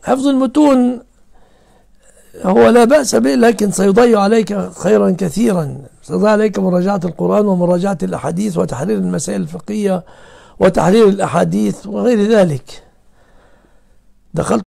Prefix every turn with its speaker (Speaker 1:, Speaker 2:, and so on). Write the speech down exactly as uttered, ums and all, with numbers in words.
Speaker 1: حفظ المتون هو لا بأس به، لكن سيضيع عليك خيرا كثيرا، سيضيع عليك مراجعة القرآن ومراجعة الأحاديث وتحرير المسائل الفقهية وتحرير الأحاديث وغير ذلك. دخلت